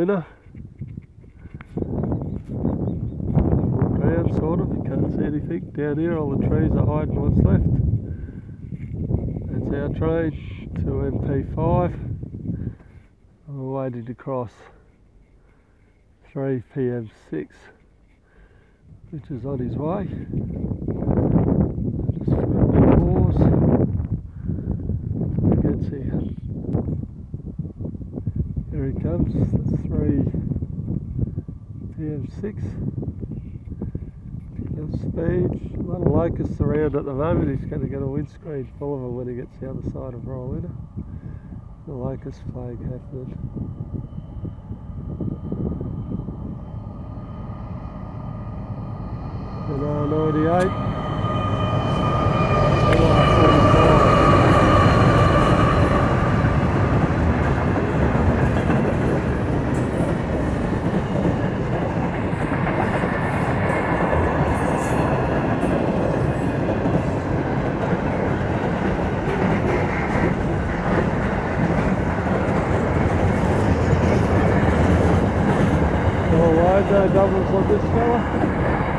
Rawlinna. Ground sort of, you can't see anything down here, all the trees are hiding what's left. That's our train to MP5. And we're waiting to cross 3 PM6, which is on his way. Just pause. He gets here. Here he comes, 3 PM6. Pick up speed. A lot of locusts around at the moment. He's going to get a windscreen full of them when he gets the other side of Rawlinna. The locust plague happening. And 98. No doubles on this fella.